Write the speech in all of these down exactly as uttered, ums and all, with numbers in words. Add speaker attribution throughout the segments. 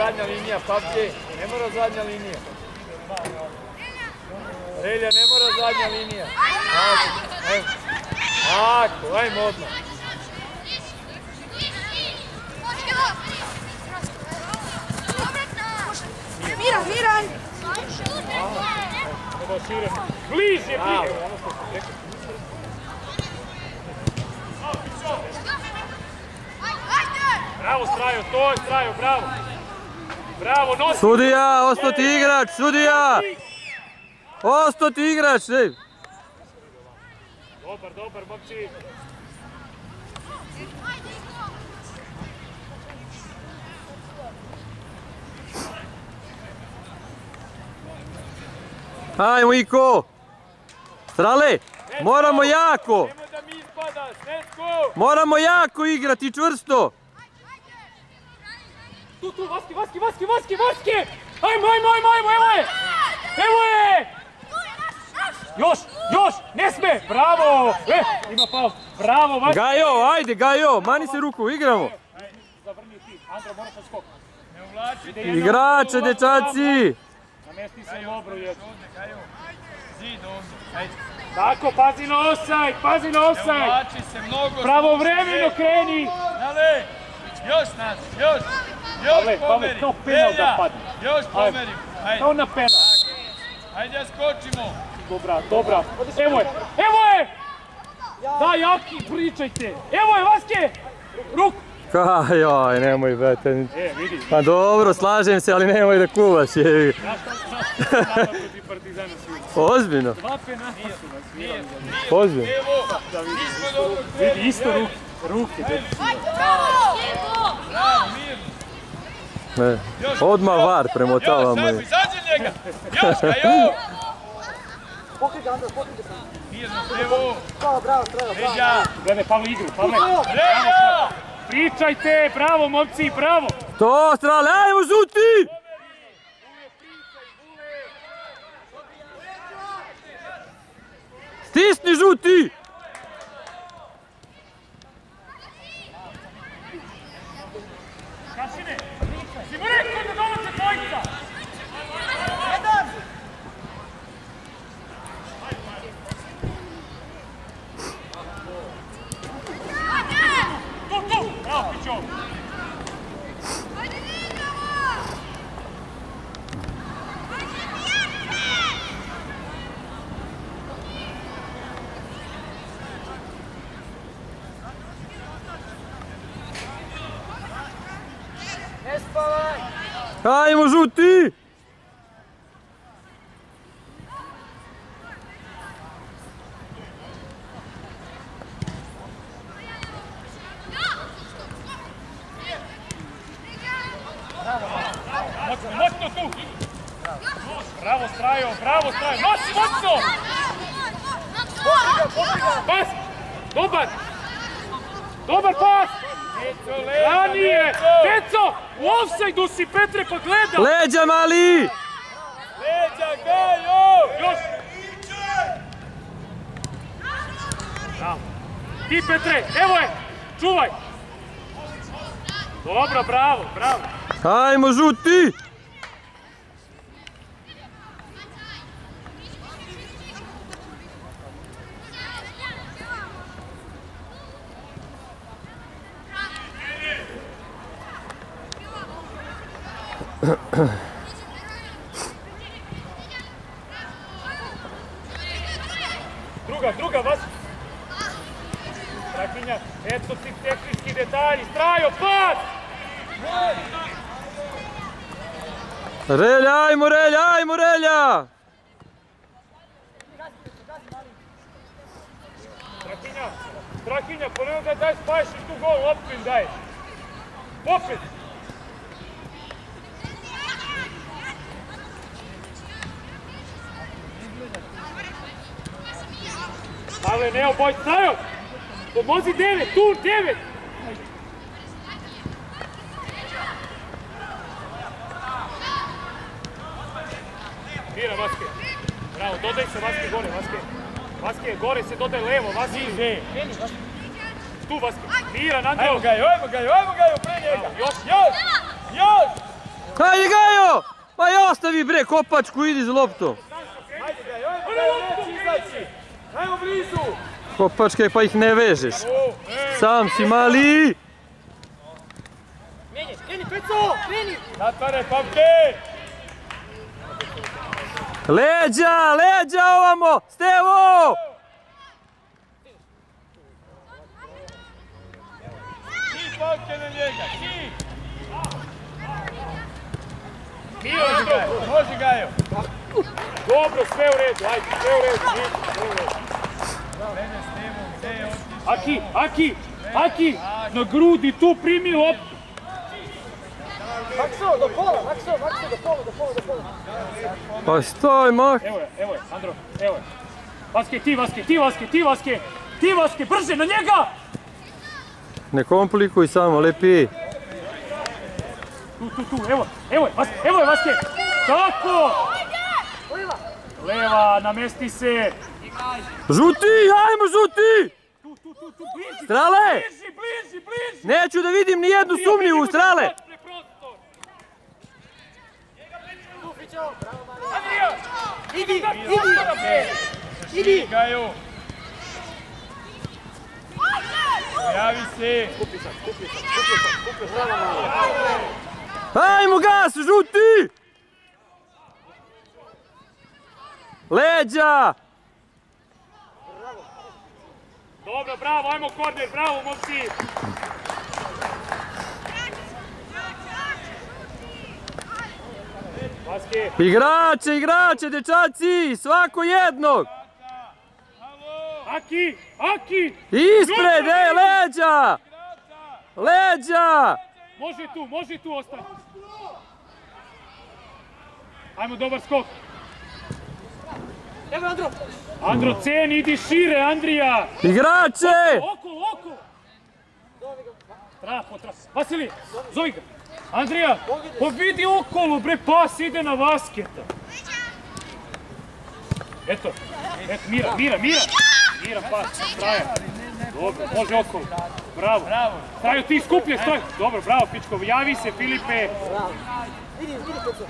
Speaker 1: zadnja linija, papke, ne mora zadnja linija. Relja, ne mora zadnja linija. Ajmo, tako, ajmo odmah.
Speaker 2: Miran, Miran!
Speaker 1: Bliže, bliže! Bravo, Strajo, to je Strajo, bravo! Bravo, nosi!
Speaker 3: Sudija, ostao ti igrač, sudija! Ostao ti igrač, ne!
Speaker 1: Dobar, dobar, momci!
Speaker 3: Ajmo, Iko! Strale, moramo jako!
Speaker 1: Nemoj da mi ispada, Svetko!
Speaker 3: Moramo jako igrati, čvrsto!
Speaker 1: Tu, tu, Vaski, Vaski, Vaski, Vaski, Vaski! Ajmo, ajmo, ajmo, ajmo, evo je! Evo je! Još, još, ne sme! Bravo! E, ima faul. Bravo, Vaski!
Speaker 3: Gajo, ajde, Gajo, mani se ruku, igramo!
Speaker 1: Zavrni ti, Andro, moraš na skok. Ne uvlačite.
Speaker 3: Igrače, dečaci!
Speaker 1: Namesti se dobro, jedno. Zid ovdje. Tako, pazi na offside, pazi na offside!
Speaker 4: Ne uvlači se mnogo.
Speaker 1: Pravovremeno kreni!
Speaker 4: Dale, još nas, još! Još pomeri!
Speaker 1: Kao penal da padne.
Speaker 4: Još pomeri!
Speaker 1: Kao na penal.
Speaker 4: Ajde, skočimo!
Speaker 1: Dobra, dobra. Evo je, evo je! Da, Jaki, pričajte! Evo je, Vaske! Ruk!
Speaker 3: Joj, nemoj, brate.
Speaker 1: E, vidi.
Speaker 3: Pa dobro, slažem se, ali nemoj da kuvaš, jevi.
Speaker 1: Znaš što je nama protiv Partizana svi?
Speaker 3: Ozbiljno?
Speaker 1: Dva penala su nas svirali.
Speaker 3: Ozbiljno?
Speaker 4: Evo, nismo dobro kreni.
Speaker 1: Vidi, isto ruke. Ruke,
Speaker 4: Bravo, mirno.
Speaker 3: Ne, odmah var premotavamo.
Speaker 4: Još, ajmo, izađe njega! Još ga, još!
Speaker 2: Pokriđa, Andro, pokriđa sam.
Speaker 4: Mirno, evo!
Speaker 2: Bravo, bravo, bravo, bravo.
Speaker 4: Ređa!
Speaker 1: Gledaj, Pavle, igru, Pavle.
Speaker 4: Ređa!
Speaker 1: Pričajte, bravo, momci, bravo!
Speaker 3: To, Strale, ajmo, žuti! Stisni, žuti!
Speaker 1: Kašine, si mu rekao da donose dvojica! Tu, tu! Bravo, Pićo!
Speaker 2: Ne spavaj!
Speaker 3: Ajmo, žuti!
Speaker 1: Moćno, moćno tu! Bravo, Strajo, bravo, Strajo! Nosi, moćno! Pas! Dobar! Dobar pas! Ranije! Deco! U ofsajdu si, Petre, pa gleda!
Speaker 3: Leđa, mali!
Speaker 4: Leđa, Gajo!
Speaker 1: Još! Bravo! Ti, Petre, evo je! Čuvaj! Dobro, bravo, bravo!
Speaker 3: Ajmo, žuti!
Speaker 1: Druga, druga, vas! Strahinja, eto ti tehnički detalji, Strajo, pas!
Speaker 3: Relja, ajmo, Relja, ajmo, Relja!
Speaker 1: Strahinja, Strahinja, ponovno da daj spajaš i tu gol, opet im daješ. Opet! Ale ne oboj, Strajo! Pomozi devet, tu devet! Mira, Vaske. Bravo, dodaj se Vaske gore, Vaske. Vaske, gore se dodaj levo, Vaske. Tu, Vaske. Mira, Nandro.
Speaker 4: Ajmo Gajo, ajmo Gajo, ajmo Gajo, pre njega! Još, još! Još!
Speaker 3: Hajde Gajo! Pa i ostavi bre kopačku, idi za loptu.
Speaker 4: Ajde ga, ajde neći izaći. Ajmo blizu.
Speaker 3: Kopačke pa ih ne vežeš. Sam si mali.
Speaker 2: Kreni, kreni, Peco, kreni!
Speaker 4: Zatvare, Pavke!
Speaker 3: Leđa, leđa ovamo! Stevo!
Speaker 4: Ti Pavke na njega, ti!
Speaker 1: Može
Speaker 4: Gajo, može Gajo!
Speaker 1: Dobro, sve u redu, ajde, sve u redu, sve u redu.
Speaker 4: Mene s Stevom, gdje je otišao?
Speaker 1: Aki, Aki, Aki, na grudi tu primi loptu.
Speaker 2: Makso, do pola, Makso, Makso, do pola, do pola, do pola.
Speaker 3: Pa stoj, mak!
Speaker 1: Evo je, evo je, Andro, evo je. Vaske, ti Vaske, ti Vaske, ti Vaske, ti Vaske, brže na njega!
Speaker 3: Ne komplikuj samo, lepi.
Speaker 1: Tu, tu, tu, evo, evo je, Vaske, evo je Vaske! Tako!
Speaker 2: Leva!
Speaker 1: Leva, namesti se!
Speaker 3: Žuti, ajmo žuti!
Speaker 1: Tu, tu, tu, tu, bliži!
Speaker 3: Strale!
Speaker 1: Bliži, bliži, bliži!
Speaker 3: Neću da vidim ni jednu sumnjivu, strale!
Speaker 2: Tu, Fićo, bravo, Mali.
Speaker 1: Andrija!
Speaker 2: Idi, idi! Idi!
Speaker 4: Gajo! Javi se!
Speaker 2: Skupi sad, skupi sad, skupi sad, skupi sad, bravo, Mali.
Speaker 3: Ajmo gas, žuti! Leđa!
Speaker 1: Dobro, bravo, ajmo korner, bravo, momci! Vaske!
Speaker 3: Igrače, igrače, dečaci, svako jednog!
Speaker 1: Aki, Aki!
Speaker 3: Ispred, ej, leđa! Leđa!
Speaker 1: Može tu, može tu ostati. Ajmo, dobar skok.
Speaker 2: Evo, Andro!
Speaker 1: Andro, ceni, idi šire, Andrija!
Speaker 3: Igrače!
Speaker 1: Okolo, okolo! Trapo, trapo. Vasilij, zovi ga. Andrija, pa vidi okolo, bre, pas ide na Vasketa. Eto, eto, Mira, Mira, Mira! Mira, pas, Trajan. Dobro, može okolo. Bravo.
Speaker 4: Bravo!
Speaker 1: Traju ti skuplje, stoj. Dobro, bravo, pičko. Javi se, Filipe.
Speaker 2: Bravo. Idi, idi, Peco.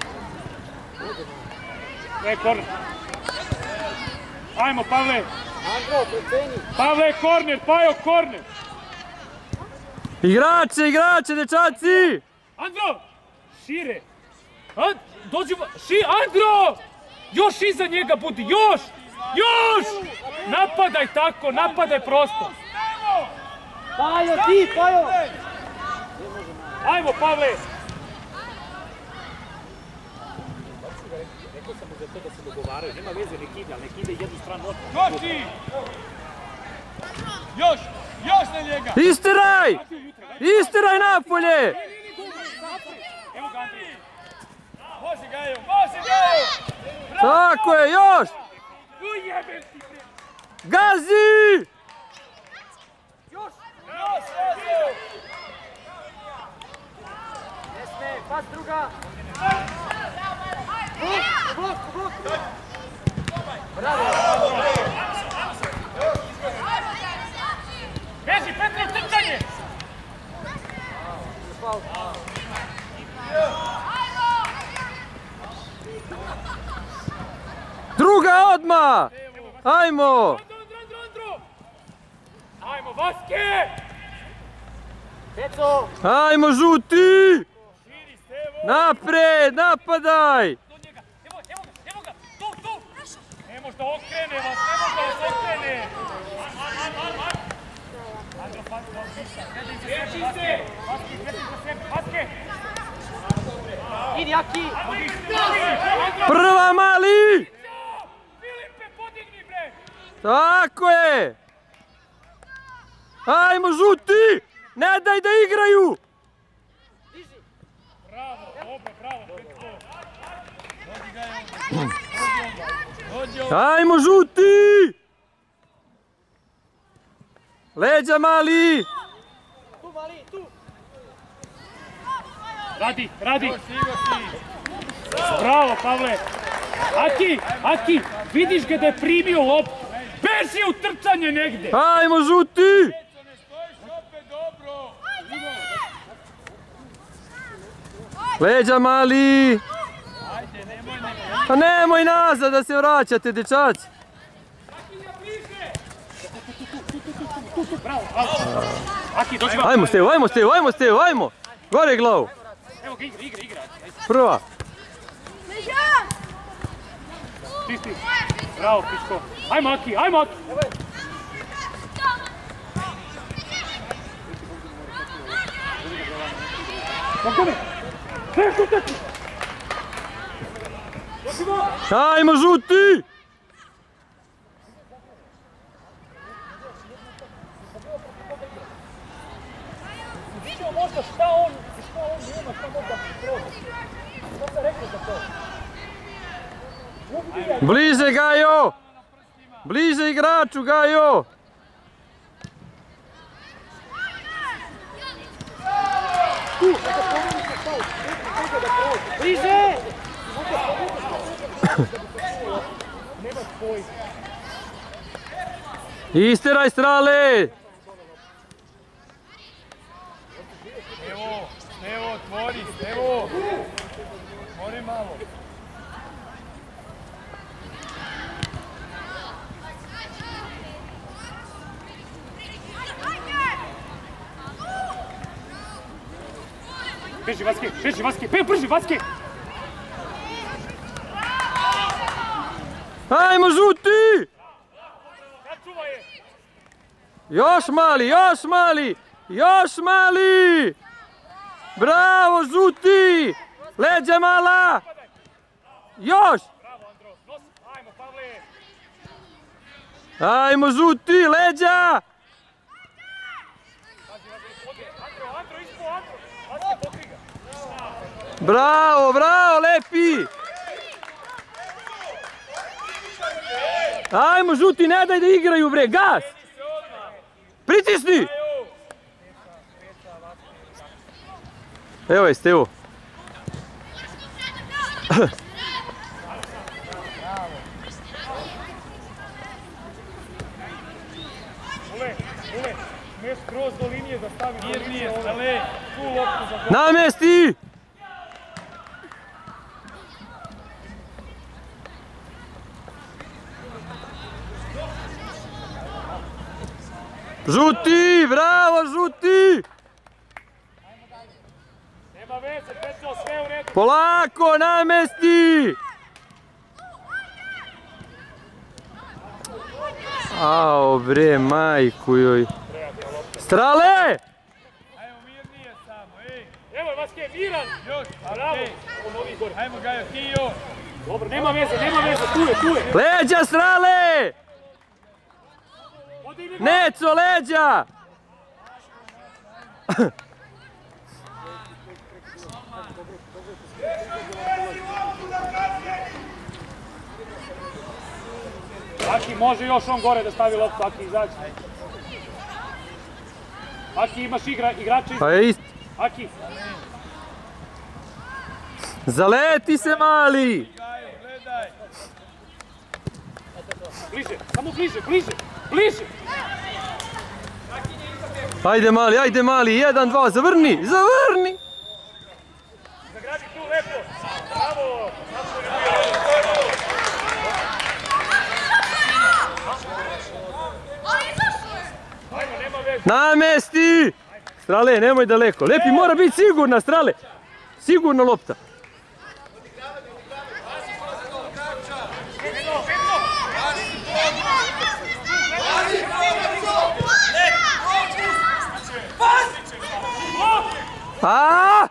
Speaker 1: E, korner. Ajmo, Pavle.
Speaker 2: Andro, preceni.
Speaker 1: Pavle, korner, Pajo, korner.
Speaker 3: Igrače, igrače, dečaci!
Speaker 1: Andro, šire. An, dođi, va- ši, Andro! Još iza njega budi, još! Još! Napadaj tako, napadaj prosto.
Speaker 2: Pajo, ti, Pajo!
Speaker 1: Ajmo, Pavle. Rekao sam mu za to da se dogovaraju, nema veze, nek ide, ali nek ide jednu stranu odmah.
Speaker 4: Još ti! Još! Još na njega!
Speaker 3: Istiraj! Istiraj napolje!
Speaker 1: Evo ga, Andrija.
Speaker 4: Može Gajo! Može Gajo!
Speaker 3: Tako je, još!
Speaker 1: Ujebem ti, bre.
Speaker 3: Gazi!
Speaker 2: Još!
Speaker 4: Još, Gajo!
Speaker 2: Ne sme, pas druga! Blok, blok, blok! Bravo!
Speaker 1: Beži, Petrov, trčanje!
Speaker 2: Faul.
Speaker 3: Druga odmah! Ajmo!
Speaker 1: Andro, Andro, Andro, Andro! Ajmo, Vaske!
Speaker 2: Peco!
Speaker 3: Ajmo žuti!
Speaker 1: Širi, Stevo!
Speaker 3: Napred, napadaj!
Speaker 1: Do njega, evo, evo ga, evo ga, tu, tu! Ne može da okrene vas, ne može da vas okrene! Andro, Vaske, veži se! Vaske, veži za sebe, Vaske!
Speaker 2: Idi, Aki!
Speaker 3: Prva mali!
Speaker 1: Filipe, podigni, bre!
Speaker 3: Tako je! Ajmo žuti! Ne daj da igraju!
Speaker 2: Diži!
Speaker 1: Bravo, dobro, bravo, Petko!
Speaker 4: Dođi Gajo! Dođi ovdje!
Speaker 3: Ajmo žuti! Leđa mali!
Speaker 2: Tu, Mali, tu!
Speaker 1: Radi, radi!
Speaker 4: Stigo si!
Speaker 1: Bravo, Pavle! Aki, Aki, vidiš ga da je primio loptu! Beži u trčanje negde!
Speaker 3: Ajmo žuti!
Speaker 4: Ne stojiš opet dobro!
Speaker 3: Leđa mali! Pa nemoj nazad da se vraćate, dečaci! Ajmo Stevo, ajmo Stevo, ajmo Stevo, ajmo! Gore glavu!
Speaker 1: Evo ga, igra, igra, igra.
Speaker 3: Prva!
Speaker 1: Čisti. Bravo, Piško. Ajmo Aki, ajmo Aki!
Speaker 3: Ajmo žuti!
Speaker 1: Možda šta on, šta on nema, šta možda prođe. Što sam rekao za to?
Speaker 3: Bliže Gajo! Bliže igraču Gajo!
Speaker 1: Bliže! Nema tvoj.
Speaker 3: Istiraj Strale!
Speaker 4: Stevo, Stevo, otvori, Stevo! Otvori malo.
Speaker 1: Beži Vaske, beži Vaske, pe, brži Vaske!
Speaker 3: Ajmo žuti!
Speaker 1: Načuvaj je!
Speaker 3: Još mali, još mali! Još mali! Bravo žuti! Leđa mala! Još!
Speaker 1: Bravo Andro, nos, ajmo Pavle!
Speaker 3: Ajmo žuti, leđa!
Speaker 1: Andro, Andro, ispo, Andro! Vaske, pokri ga!
Speaker 3: Bravo, bravo, lepi! Ajmo žuti, ne daj da igraju bre, gas! Pritisni! Evo je Stevo.
Speaker 1: Ule, ule, ne skroz do linije da stavi do linije.
Speaker 4: Mirnije, Strale, tu loptu za gol.
Speaker 3: Namesti! Žuti, bravo žuti!
Speaker 1: Nema veze, Petro, sve u redu.
Speaker 3: Polako, namesti! Ao bre, majku joj. Strale!
Speaker 4: Ajmo mirnije samo, ej.
Speaker 1: Evo je Vaske, miran!
Speaker 4: Još,
Speaker 1: Bravo!
Speaker 4: ej.
Speaker 1: Ponovi gore.
Speaker 4: Ajmo Gajo, ti još.
Speaker 1: Dobro, nema veze, nema veze, tu je, tu je.
Speaker 3: Leđa Strale!
Speaker 1: Odigni ga.
Speaker 3: Neco, leđa!
Speaker 1: Aki, može još on gore da stavi loptu, Aki, izađi. Aki, imaš igra, igrača
Speaker 3: Pa je isti.
Speaker 1: Aki,
Speaker 3: Zaleti se mali!
Speaker 4: Gajo, gledaj.
Speaker 1: bliže, samo bliže, bliže, bliže!
Speaker 3: Ajde mali, ajde mali, jedan, dva, zavrni, zavrni!
Speaker 1: Zagradi tu lepo, bravo! Ajmo, nema veze.
Speaker 3: Namesti! Strale, nemoj daleko. Lepi, mora biti sigurna, Strale. Sigurna lopta. A!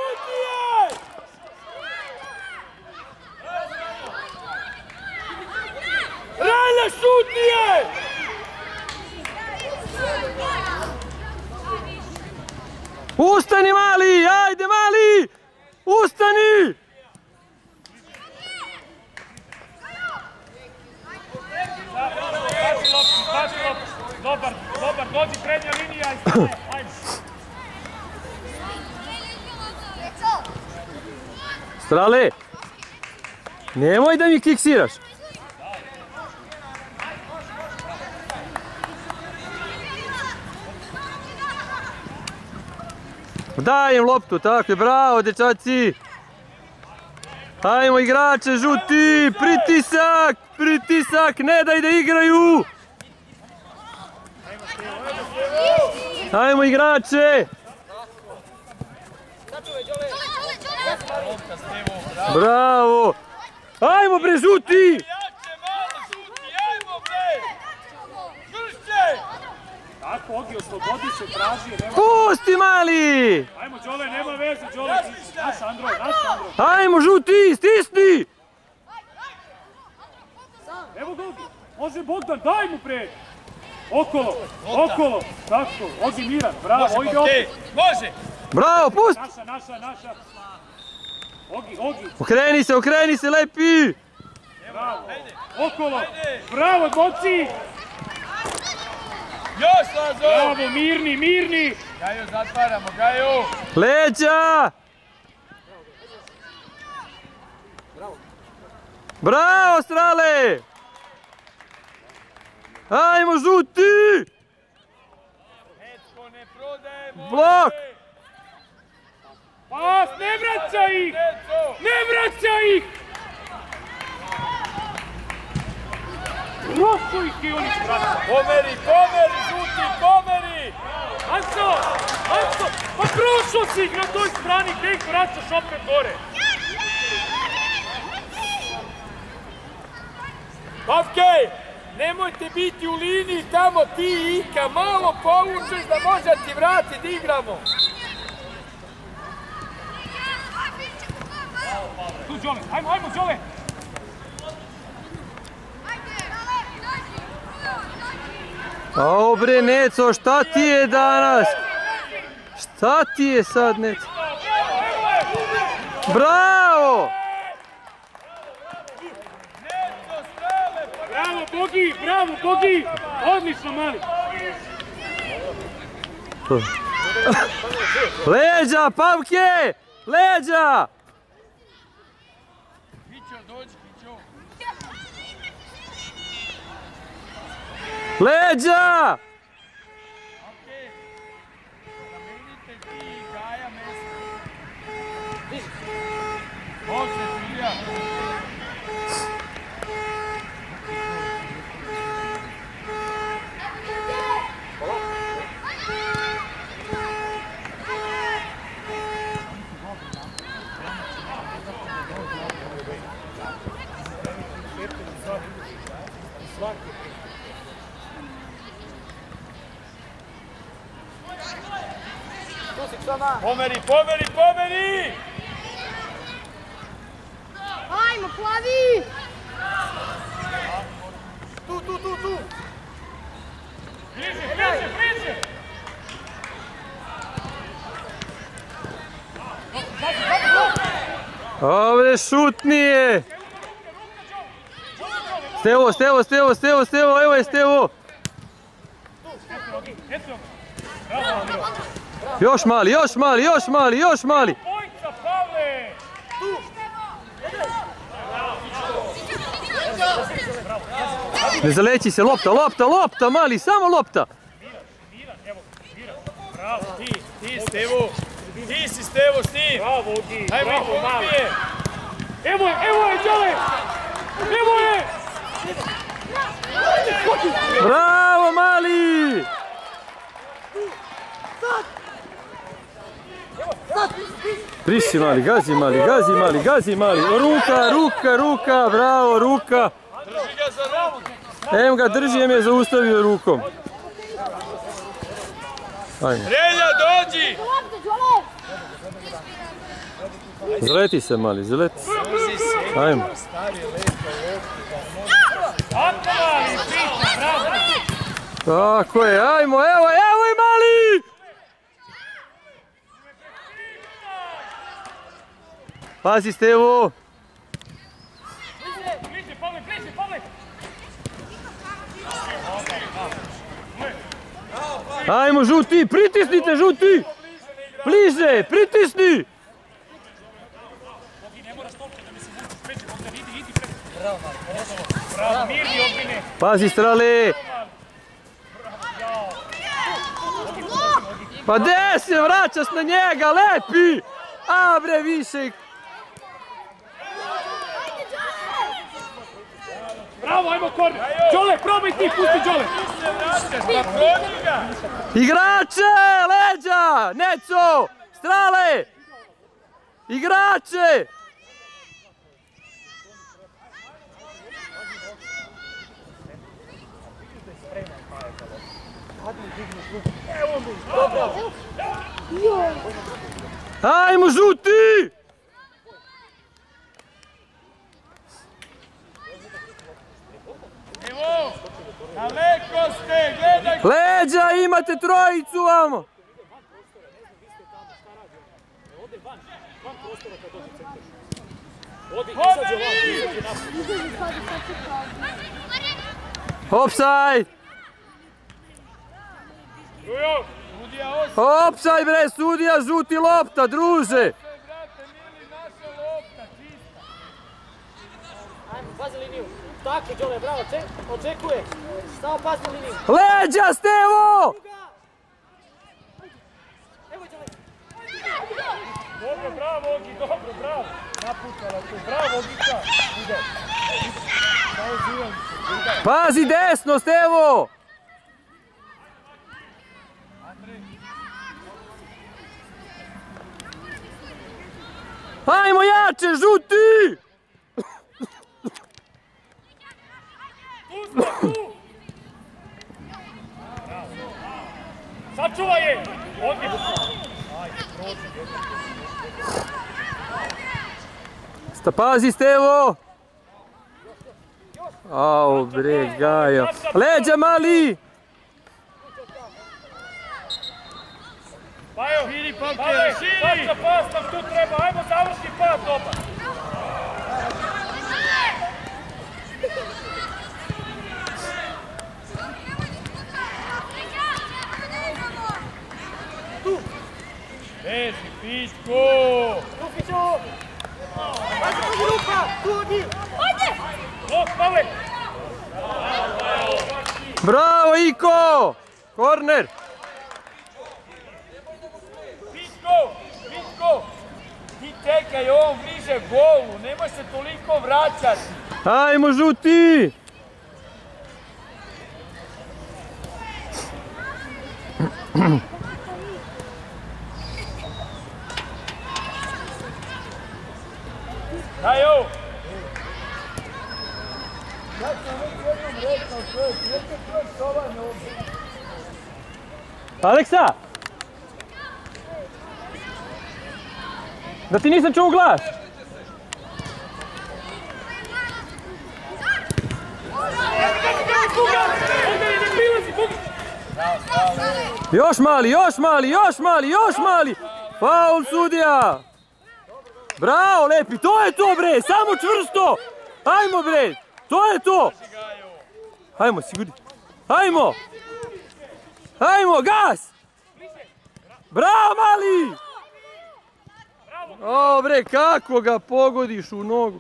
Speaker 1: Rana, šuti je!
Speaker 3: Ustani mali, ajde mali! Ustani!
Speaker 1: Baci loptu, baci loptu. Dobar, dobar, dođi prednja linija i stane. Ajde.
Speaker 3: Strale! Nemoj da mi kiksiraš. Daj im loptu, tako je, bravo dečaci. Hajmo igrače, žuti, pritisak, pritisak, ne daj da igraju. Hajmo igrače. Bravo. Hajmo bre, žuti.
Speaker 1: Tako, Ogi, oslobodi se, traži.
Speaker 3: Pusti mali.
Speaker 1: Ajmo, Đole, nema veze, Đole. Naš Andro, naš Andro.
Speaker 3: Hajmo žuti, stisni.
Speaker 1: Evo ga Ogi. Može Bogdan, daj mu pre. Okolo, okolo. Tako, Ogi miran, bravo, ide opet.
Speaker 4: Može.
Speaker 3: Bravo, pusti.
Speaker 1: Naša, naša, naša. Ogi, Ogi.
Speaker 3: Okreni se, okreni se, lepi.
Speaker 1: Bravo, okolo. Bravo, dvoci.
Speaker 4: Još, Lazo!
Speaker 1: Bravo, mirni, mirni!
Speaker 4: Gaju, zatvaramo, Gaju!
Speaker 3: Leđa! Bravo, Strale! Ajmo, žuti!
Speaker 4: Netko ne prodaje,
Speaker 3: Blok!
Speaker 1: Pas, ne vraćaj ih! Ne vraćaj ih! Prosto ih je oni vraća!
Speaker 4: Pomeri, pomeri, žuti, pomeri!
Speaker 1: Anso! Anso! Pa prošao si ih na toj strani, gdje ih vraćaš opet gore?
Speaker 4: Bavke, nemojte biti u liniji tamo ti i Ika, malo povučeš da može ti vrati da igramo.
Speaker 1: Tu, Đole, ajmo, ajmo, Đole!
Speaker 3: Ao bre, Neco, šta ti je danas? Šta ti je sad, Neco? Bravo!
Speaker 1: Bravo, Bogi, bravo, Bogi! Odlično, mali!
Speaker 3: Leđa, Pavke! Leđa!
Speaker 4: Mićo, dođi, Mićo.
Speaker 3: Leđa!
Speaker 4: Okej. Zamenite ti i Gaja mesto. Može, Filija. Pomeri, pomeri, pomeri!
Speaker 5: Ajmo, plavi!
Speaker 4: Tu, tu, tu, tu!
Speaker 1: Bliže, bliže, bliže!
Speaker 3: Dobre, šutnije! Stevo, Stevo, Stevo, Stevo, Stevo, evo je Stevo! Još mali, još mali, još mali, još mali!
Speaker 1: Bojca, Pavle!
Speaker 3: Ne zaleći se, lopta, lopta, lopta, mali, samo lopta!
Speaker 1: Miran, evo, Miran, bravo!
Speaker 4: Ti, ti, Stevo! Ti si Stevo s njim!
Speaker 1: Bravo, Ogi!
Speaker 4: Ajmo ih
Speaker 1: Bravo, mali!
Speaker 4: ubije!
Speaker 1: Evo je, evo je, Đole! Evo je!
Speaker 3: Bravo, mali! Priši mali, gazi mali, gazi mali, gazi mali! Ruka, ruka, ruka, bravo, ruka!
Speaker 4: Drži ga za ruku!
Speaker 3: Evo ga, drži, em je zaustavio rukom. Ajmo.
Speaker 4: Relja, dođi!
Speaker 3: Zaleti se mali, zaleti se. Ajmo.
Speaker 1: Tako, mali, pita, bravo!
Speaker 3: Tako je, ajmo, evo, evo je mali! Pazi Stevo!
Speaker 1: Bliže, Pavle, bliže, Pavle!
Speaker 3: Ajmo žuti, pritisnite žuti! Bliže, pritisni!
Speaker 1: Bravo, mirni, Ogbine!
Speaker 3: Pazi Strale! Pa gdje se vraćaš na njega, lepi! A bre, više!
Speaker 1: Bravo, ajmo korner! Đole, probaj ti, pusti Đole!
Speaker 3: Igrače, leđa! Neco! Strale! Igrače! Ajmo, žuti!
Speaker 4: Evo, daleko ste, gledaj!
Speaker 3: Leđa, imate trojicu vamo! Offside! Offside bre, sudija, žuti lopta, druže!
Speaker 2: Ajmo, pazi liniju. Tako, Đole, bravo, očekuje. Samo pazi liniju.
Speaker 3: Leđa, Stevo!
Speaker 2: Evo, Đole.
Speaker 1: Dobro, bravo, Ogi, dobro, bravo. Napucala tu, bravo, Ogica. Ide.
Speaker 3: Pazi desno, Stevo! Ajmo jače, žuti!
Speaker 1: Sačuvaj je! Ogi! Ajde, prođi.
Speaker 3: Sta pazi, Stevo! Au bre, Gaja. Leđa, mali!
Speaker 1: Pa evo, širi, Pamke, širi! Paska, pas nam tu treba, ajmo završi pas, dobar!
Speaker 2: Tu!
Speaker 1: Beži, Piško!
Speaker 2: Tu, Piško! Pazi, pazi, ruka! Tu, Ogi! Ode!
Speaker 1: Lok, Pavle!
Speaker 3: Bravo, Iko! Korner!
Speaker 4: Piško, Piško! Ti tekaj ovom bliže golu, nemoj se toliko vraćati.
Speaker 3: Ajmo, žuti!
Speaker 4: Daj ovo!
Speaker 2: Ja sam već jednom rekao, to je svijete proštovanje ovdje.
Speaker 3: Aleksa! Da ti nisam čuo glas! Još mali, još mali, još mali, još mali! Faul sudija! Bravo, lepi, to je to bre, samo čvrsto! Ajmo bre, to je to! Ajmo, sigurni. Ajmo! Ajmo, gas! Bravo, mali! O bre, kako ga pogodiš u nogu?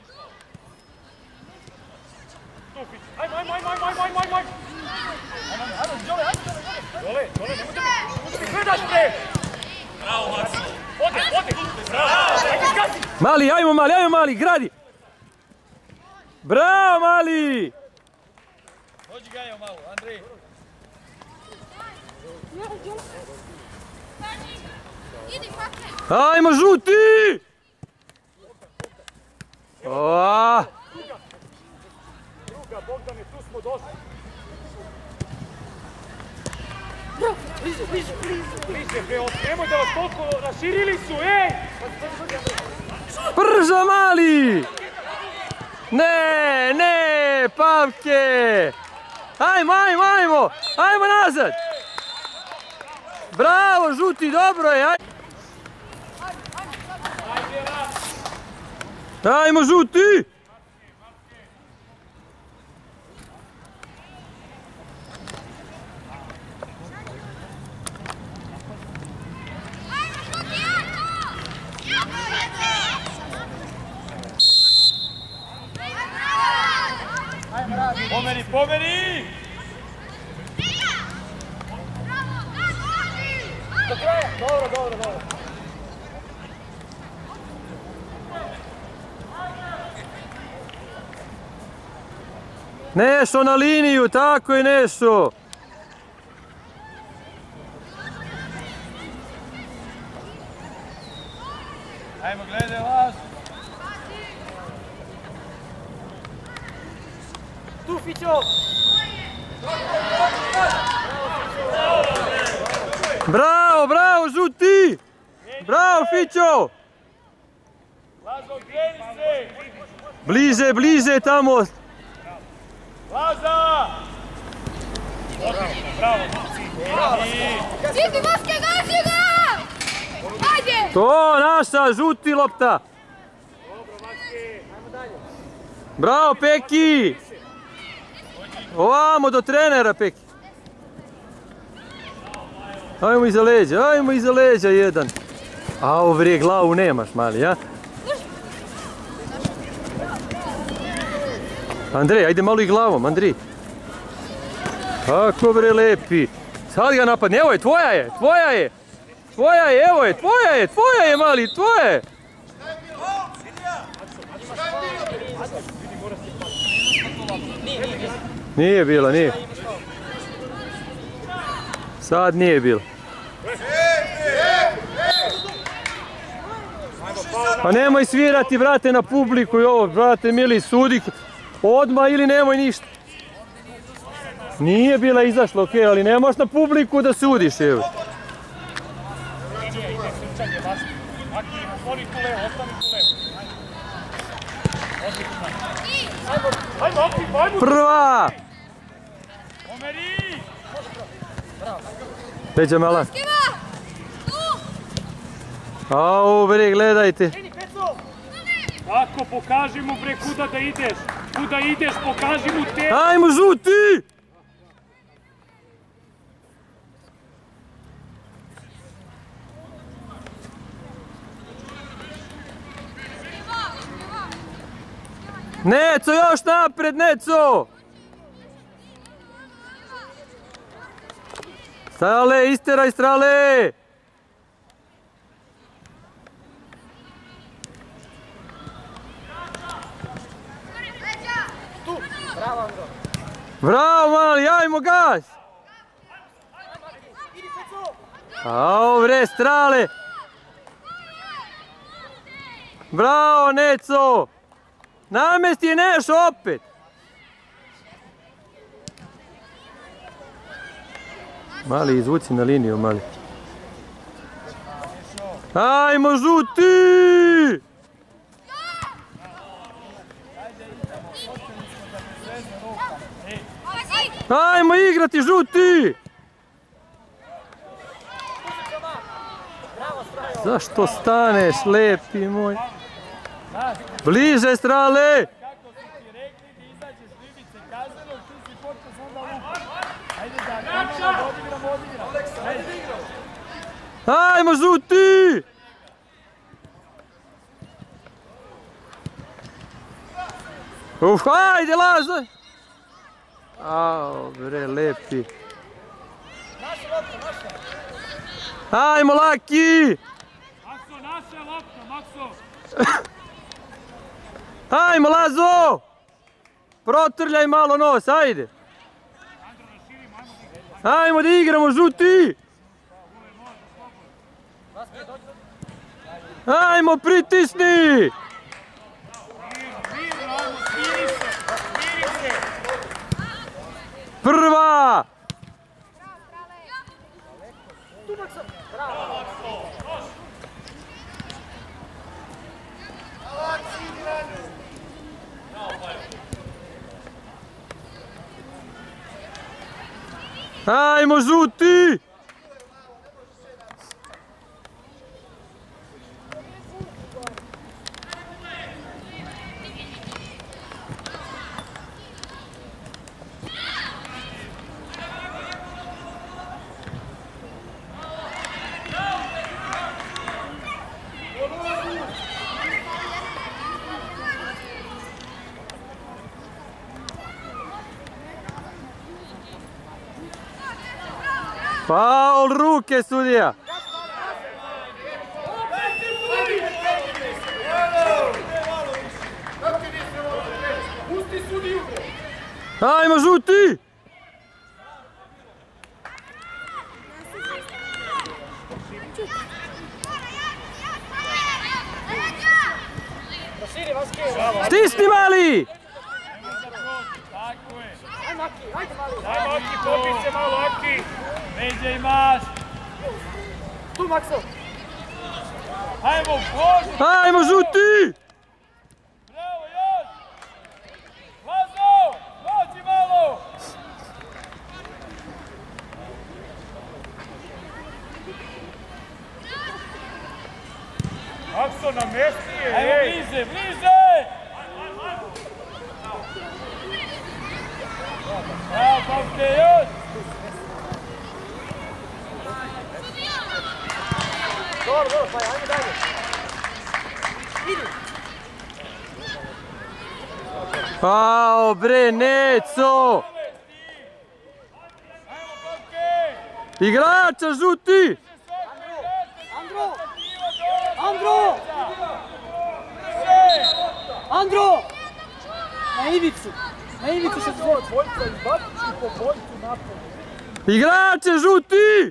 Speaker 1: Ajmo, ajmo, ajmo, ajmo, ajmo, ajmo, ajmo! Ajmo, Đole, ajmo, Đole, Đole, nemoj da mi gledaš bre! Bravo, Marci! Ode, ode! Bravo, ajde, gazi!
Speaker 3: Mali, ajmo mali, ajmo mali, gradi! Bravo, mali!
Speaker 4: Dođi Gajo malo, Andrej.
Speaker 3: Ajmo, žuti! Oa!
Speaker 1: Druga, Bogdane, tu smo došli.
Speaker 2: Bliže, bliže, bliže.
Speaker 1: Bliže, bre, nemoj da vas toliko raširili su, ej!
Speaker 3: Prža, mali! Ne, ne, Pavke! Ajmo, ajmo, ajmo! Ajmo nazad! Bravo, žuti, dobro je! Aj... Ajmo, žuti!
Speaker 4: Pomeri, pomeri!
Speaker 2: Do kraja. Dobro, dobro, dobro.
Speaker 3: Nešo na liniju, tako je Nešo.
Speaker 4: Ajmo, gledaj vas.
Speaker 2: Tu, Fićo.
Speaker 3: Bravo, bravo, žuti! Bravo, Fićo!
Speaker 4: Lazo, kreni se.
Speaker 3: Bliže, bliže tamo.
Speaker 4: Laza! Bravo.
Speaker 5: Sidi, Vaske, gazi ga! Ajde!
Speaker 3: To, naša, žuti lopta. Bravo, Peki! Ovamo do trenera, Peki. Ajmo iza leđa, ajmo iza leđa jedan. A vrije, glavu nemaš, mali, ja? Andrej, ajde malo i glavom, Andrej. Kako bre lepi. Sad ga napadne, evo je, tvoja je, tvoja je. Tvoja je, evo je, tvoja je, tvoja je mali, tvoja je. Nije bilo, nije. Sad nije bilo. Pa nemoj svirati, brate, na publiku i ovo, brate, mili, sudi odmah ili nemoj ništa. Nije bila izašla, okej, okay, ali nemaš na publiku da sudiš, evo. Prva! Peđa mala. Au, bre, gledajte.
Speaker 4: Ako pokaži mu, bre, kuda da ideš. Kuda ideš, pokaži mu te.
Speaker 3: Ajmo, žuti! Neco, još napred, Neco! Strale, isteraj strale! Bravo, mali, ajmo gas! Ao, bre, strale! Bravo, Neco! Namesti je Nešo opet! Mali, izvuci na liniju, mali. Ajmo, žuti! Ajmo igrati, žuti! Zašto staneš, lepi moj? Bliže, strale!
Speaker 4: Kako su ti rekli da izađeš s Libice kaznenog, ti si počeo sada lupa. Ajde da, kamo, odigramo, odigramo.
Speaker 3: Ajmo, žuti! Uf, ajde, Lazo! Ao, bre, lepi. Ajmo, Laki!
Speaker 4: Makso, naša lopta, Makso!
Speaker 3: Ajmo, Lazo! Protrljaj malo nos, ajde! Ajmo da igramo, žuti! Ajmo, pritisni! Prva! Ajmo, žuti! Faul ruke, sudija!
Speaker 4: sudiju!
Speaker 3: Ajmo žuti!
Speaker 2: Proširi, Vaske.
Speaker 3: Stisni mali!
Speaker 4: Tako je.
Speaker 2: Ajde, Aki, ajde, mali.
Speaker 4: Daj Aki, popi se malo Aki. Leđa imaš.
Speaker 2: Tu, Makso.
Speaker 4: Ajmo, Boži.
Speaker 3: Ajmo žuti!
Speaker 4: Bravo, još. Lazo, dođi malo.
Speaker 1: Akso na mesti je,
Speaker 4: Ajmo,
Speaker 1: ej!
Speaker 4: bliže, bliže. Bravo, Pavke, još.
Speaker 2: Dobro, dobro, pa ajde dalje. Idi.
Speaker 3: Ao bre, Neco!
Speaker 4: Ajmo, Pavke.
Speaker 3: Igrača žuti!
Speaker 2: Andro! Andro! Andro! Na ivicu! Na ivicu se zvoj!
Speaker 1: Dvojica izbaci po dvojicu napad.
Speaker 3: Igrače žuti!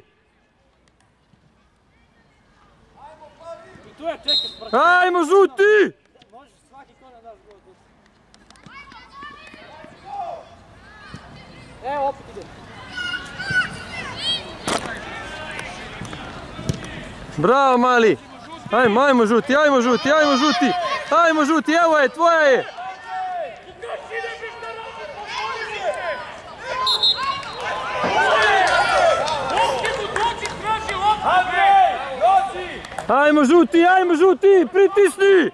Speaker 2: I tu je čekaj,
Speaker 3: Ajmo žuti!
Speaker 2: možeš svaki korak daš gol. Evo, opet ide.
Speaker 3: Bravo mali! Ajmo, ajmo žuti, ajmo žuti, ajmo žuti! Ajmo žuti, evo je, tvoja je!
Speaker 4: Andrej, dođi.
Speaker 3: Ajmo žuti, ajmo žuti, pritisni!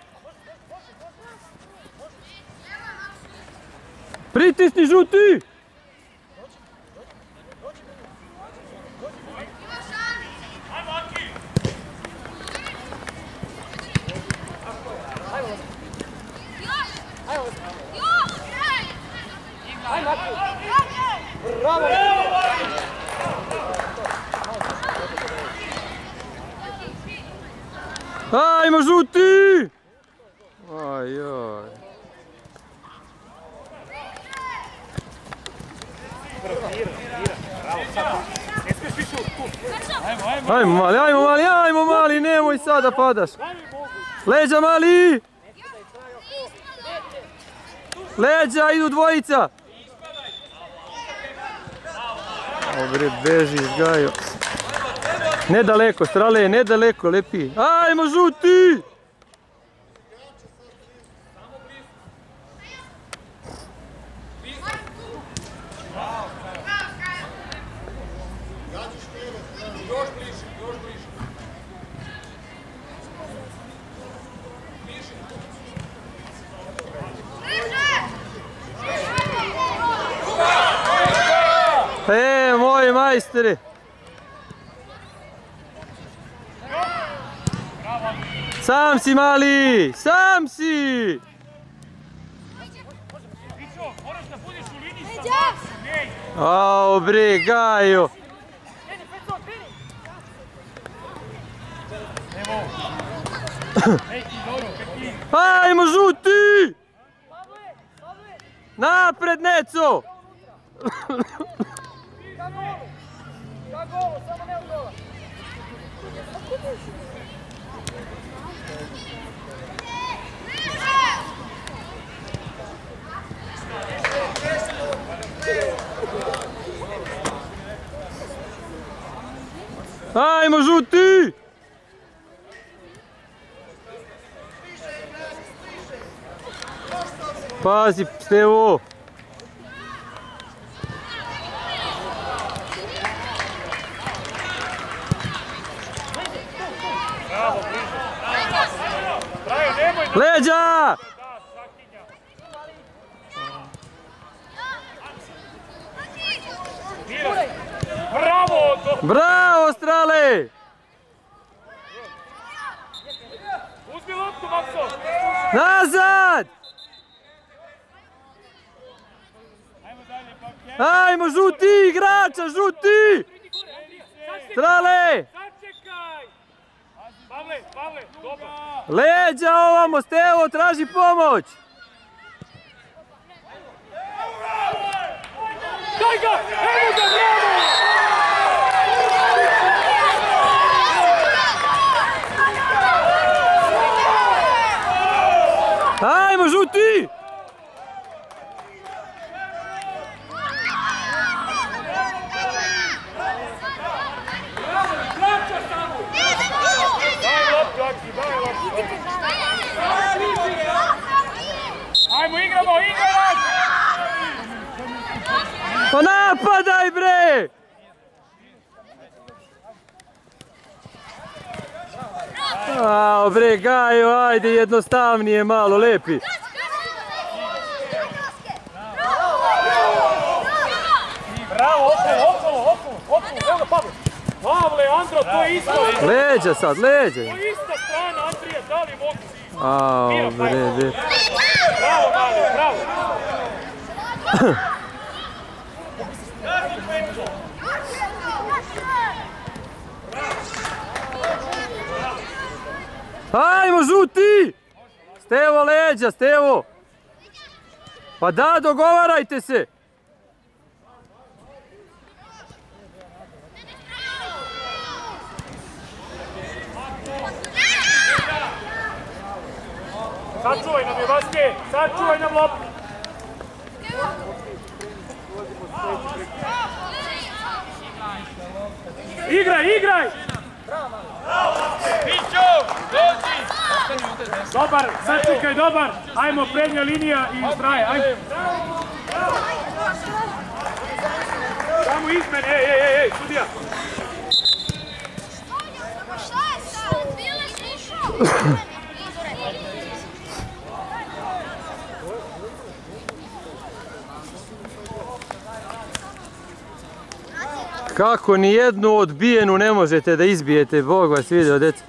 Speaker 3: Pritisni žuti!
Speaker 2: Ajde, Aki. Bravo!
Speaker 3: Ajmo žuti! Aj, aj.
Speaker 4: Ajmo, ajmo.
Speaker 3: Ajmo mali, ajmo mali, ajmo mali, nemoj sada padaš. Leđa mali! Leđa, idu dvojica! Dobre, bežiš, Gajo. Nedaleko, strale, nedaleko, lepi. Ajmo žuti! E, moji majstori! Sam si mali! Sam si!
Speaker 1: Pićo, moraš da budiš u liniji sa Maksom, ej!
Speaker 3: Ao bre, Gajo!
Speaker 1: Evo! Ej, ti dobro, Pekin!
Speaker 3: Ajmo žuti! Napred, Neco!
Speaker 2: Ka golu, samo ne od gola.
Speaker 3: Ajmo žuti! Pazi, Stevo!
Speaker 1: Bravo, bliže! Brajo, nemoj!
Speaker 3: Leđa!
Speaker 1: Da, sakinja! Mira! Bravo! Do...
Speaker 3: Bravo, strale!
Speaker 1: Uzmi loptu, Makso!
Speaker 3: Nazad!
Speaker 4: Ajmo dalje, Pavke.
Speaker 3: Ajmo žuti, igrača, žuti! Strale!
Speaker 1: Sačekaj! Pavle, Pavle, dobro!
Speaker 3: Leđa ovamo, Stevo, traži pomoć!
Speaker 4: daj ga! Evo ga, bravo!
Speaker 3: Ajmo, žuti!
Speaker 4: Ajmo, igramo, igramo!
Speaker 3: Pa napadaj, bre! Ao, bre, Gajo, ajde, jednostavnije malo, lepi.
Speaker 4: Bravo, okolo, okolo, okolo, okolo, evo ga Pavle. Pavle, Andro, to je isto.
Speaker 3: Leđa sad, leđa.
Speaker 4: To je ista strana, Andrija, da li mogu?
Speaker 3: Ao, bre, bre.
Speaker 4: Bravo, Mali, bravo.
Speaker 3: Ajmo, žuti! Stevo, leđa, Stevo! Pa da, dogovarajte se!
Speaker 4: Sačuvaj nam je, Vaske! Sačuvaj nam loptu! Igraj, igraj! Pićo, dođi! Dobar, sačekaj, dobar! Ajmo, prednja linija i ustraje, ajmo! Samo izmen, ej, ej, ej, ej, sudija!
Speaker 5: Šta je sad? Bile si išao?
Speaker 3: Kako ni jednu odbijenu ne možete da izbijete, Bog vas vidio, djeca.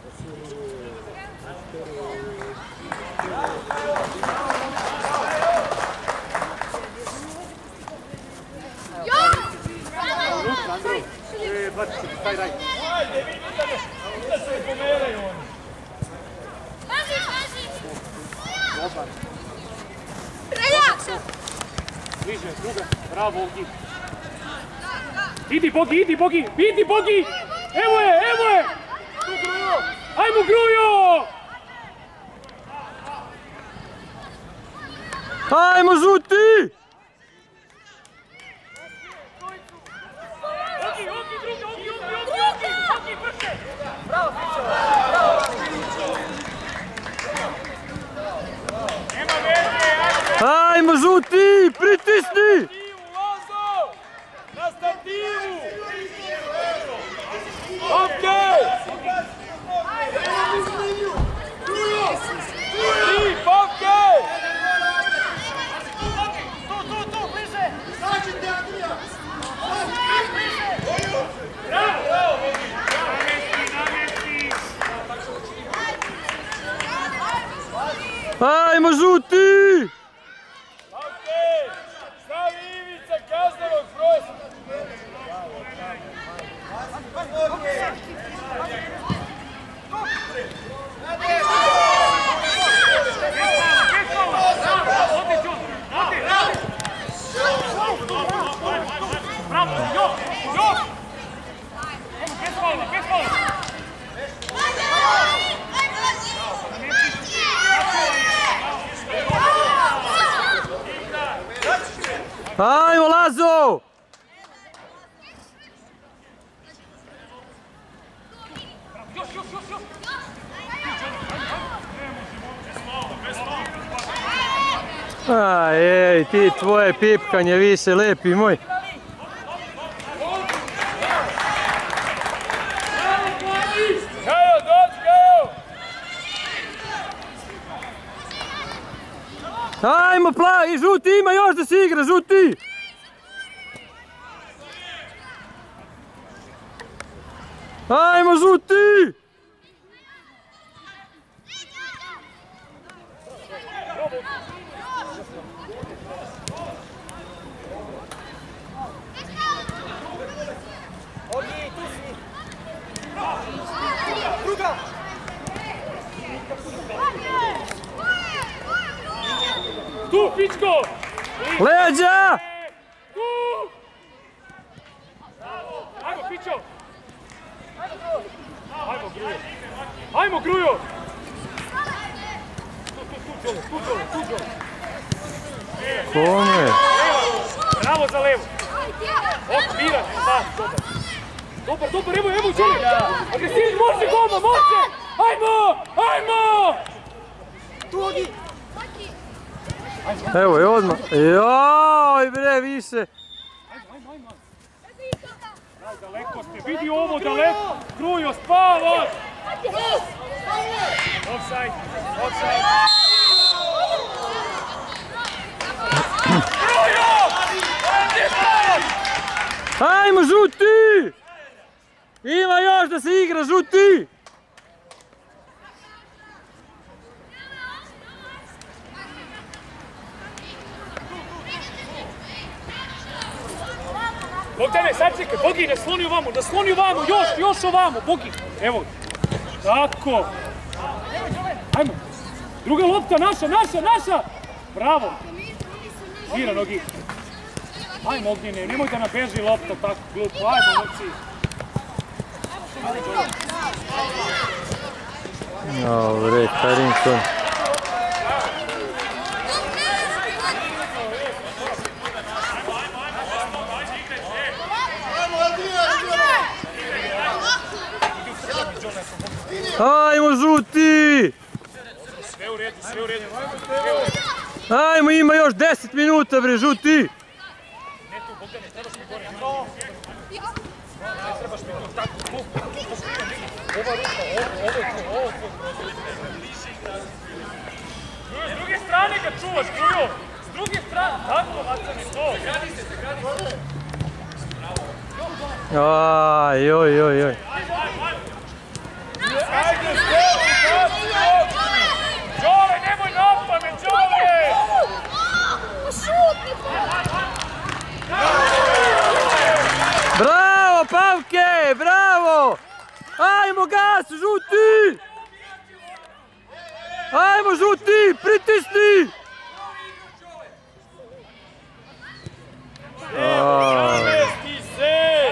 Speaker 4: Bravo, Bogi! Idi, Bogi, idi, Bogi! Idi, Bogi! Evo je, evo je! Ajmo, Grujo!
Speaker 3: Ajmo, žuti!
Speaker 4: Ogi, ogi, drugi, ogi, ogi, ogi, ogi, ogi, brže! Bravo, Pićo! Nema veze, ajmo!
Speaker 3: Ajmo, žuti! Pritisni!
Speaker 4: Lazo! Na stativu! Okej! Tri, okej! Tu, tu, tu, bliže! Sačite, Andrija! Bravo, bravo, Bogi! Namesti, namesti!
Speaker 3: Ajmo, žuti!
Speaker 4: Okej! Stavi Ivica kaznenog prostora! Bravo, jo, jo! Bez faula, bez faula!
Speaker 3: Ajmo, Lazo!
Speaker 4: Još, još, još, još!
Speaker 3: Aj, ej, ti tvoje pipkanje više, lepi moj.
Speaker 4: Gajo, dođi, Gajo!
Speaker 3: Ajmo, plavi, i žuti ima još da se igra, žuti! Ajmo, žuti!
Speaker 4: Tu, Pičko!
Speaker 3: Leđa!
Speaker 4: Tu!
Speaker 1: Ajmo Grujo! Ajmo Grujo! Tu, tu, tu, tu, Đole, tu, Đole!
Speaker 3: Kome?
Speaker 1: Bravo za levo! Okviran, da, dobar! Dobar, dobar, evo, evo, Đole! Agresivni, može, goma, može! Ajmo! Ajmo!
Speaker 2: Tu odi!
Speaker 3: Evo je odmah. Joj bre, više.
Speaker 1: Daleko ste, vidi ovo daleko! Grujo, spavaš! Offside, offside! Grujo!
Speaker 3: Ajmo žuti! Ima još da se igra žuti!
Speaker 1: Bogdane, sad čekaj, Bogi, nasloni ovamo, nasloni ovamo, još, još ovamo, Bogi! Evo, tako! Ajmo! Druga lopta, naša, naša, naša! Bravo! Gira nogi! Ajmo, Ognjene, nemoj da nam beži lopta tako glupo, ajmo, noci!
Speaker 3: Jao bre, Carrington. Ajmo žuti!
Speaker 1: Sve u redu, sve u redu.
Speaker 3: Ajmo, ima još deset minuta bre, žuti!
Speaker 1: Ne tu, Bogdane, trebaš mi gore. Ne trebaš mi to tako. Ova ruka, ovo, ovo je to, ovo je to. S druge strane ga čuvaš, Grujo! S druge strane, tako, Vacane, to. Gradi se, gradi se.
Speaker 3: Aj, joj, joj, joj.
Speaker 1: Ajde, Steli, baci loptu! Đole, nemoj napame, Đole!
Speaker 3: Bravo, Pavke, bravo! Ajmo gas, žuti! Ajmo žuti, pritisni!
Speaker 1: Namesti se!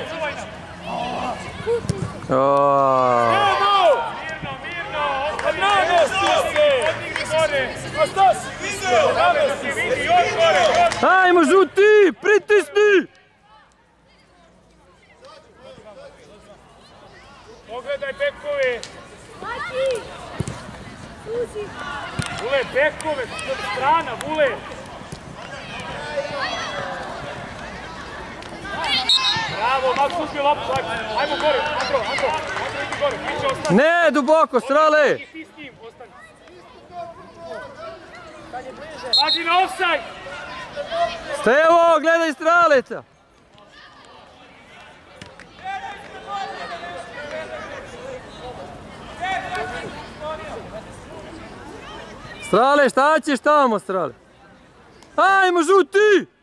Speaker 3: Aaaa!
Speaker 1: Mirno, mirno! Namesti se! Odigni gore! A šta si mislio? Namesti, vidi, još gore, još!
Speaker 3: Ajmo žuti, pritisni!
Speaker 1: Pogledaj bekove! Vule, bekove, strana, Vule! Bravo, Max uzmi loptu, ajmo gore, Andro, Andro, Andro idi gore, ti će ostati.
Speaker 3: Ne, duboko, strale!
Speaker 1: I ti s tim, ostani. Pazi na offside!
Speaker 3: Stevo, gledaj straleca! Strale, šta ćeš tamo, strale? Ajmo, žuti!